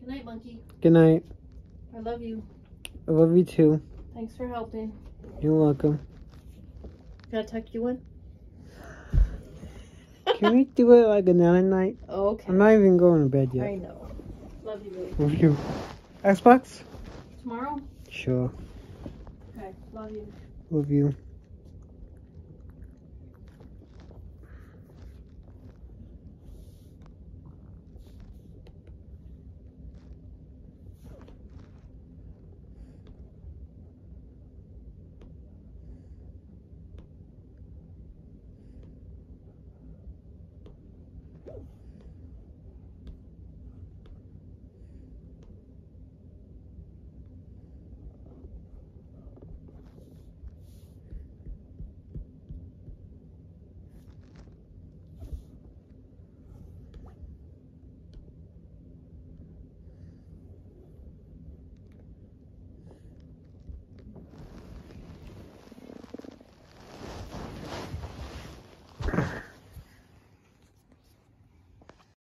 Good night, monkey. Good night. I love you. I love you too. Thanks for helping. You're welcome. Can I tuck you in? Can we do it like another night? Okay. I'm not even going to bed yet. I know. Love you, baby. Love you. Xbox? Tomorrow? Sure. Okay. Love you. Love you.